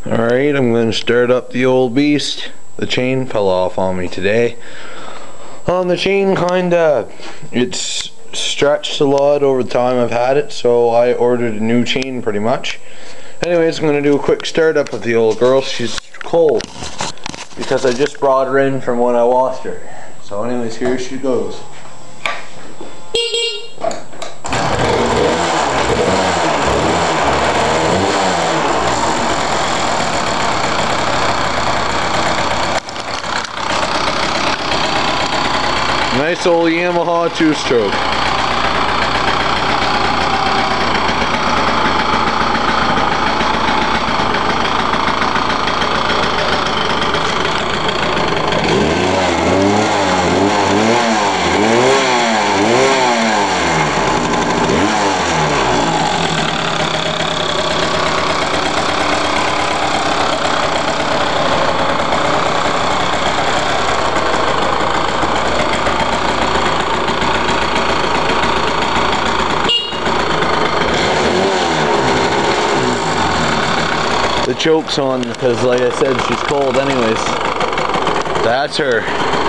Alright, I'm going to start up the old beast. The chain fell off on me today. The chain it's stretched a lot over the time I've had it, so I ordered a new chain pretty much. Anyways, I'm going to do a quick startup of the old girl. She's cold because I just brought her in from when I washed her. So anyways, here she goes. Nice old Yamaha 2-stroke. The choke's on because, like I said, she's cold anyways. That's her.